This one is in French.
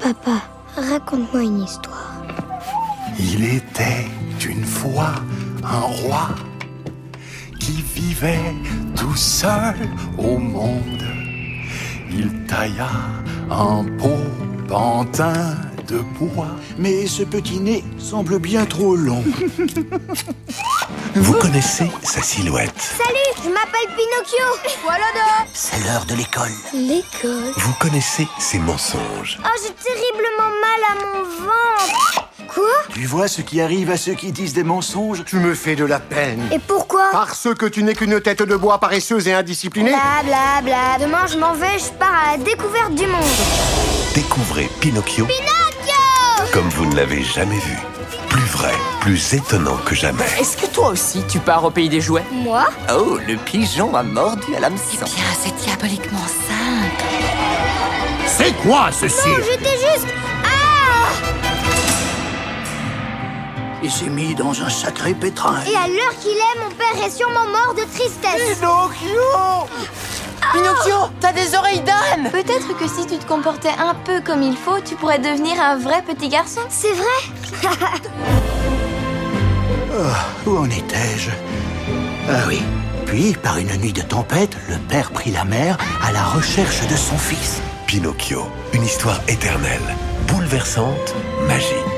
Papa, raconte-moi une histoire. Il était une fois un roi qui vivait tout seul au monde. Il tailla un beau pantin de bois. Mais ce petit nez semble bien trop long. Vous connaissez sa silhouette. Salut, je m'appelle Pinocchio. Voilà donc. C'est l'heure de l'école. L'école. Vous connaissez ses mensonges. Oh, j'ai terriblement mal à mon ventre. Quoi? Tu vois ce qui arrive à ceux qui disent des mensonges? Tu me fais de la peine. Et pourquoi? Parce que tu n'es qu'une tête de bois paresseuse et indisciplinée. Bla bla bla. Demain, je m'en vais, je pars à la découverte du monde. Découvrez Pinocchio. Pinocchio! Comme vous ne l'avez jamais vu. Plus vrai, plus étonnant que jamais. Est-ce que toi aussi tu pars au pays des jouets? Moi? Oh, le pigeon a mordu à l'hameçon. Bien, c'est diaboliquement simple. C'est quoi ceci? Non, j'étais juste... Ah! Il s'est mis dans un sacré pétrin. Et à l'heure qu'il est, mon père est sûrement mort de tristesse. Pinocchio, t'as des oreilles d'âne! Peut-être que si tu te comportais un peu comme il faut, tu pourrais devenir un vrai petit garçon. C'est vrai? Où en étais-je? Ah oui. Puis, par une nuit de tempête, le père prit la mer à la recherche de son fils. Pinocchio, une histoire éternelle, bouleversante, magique.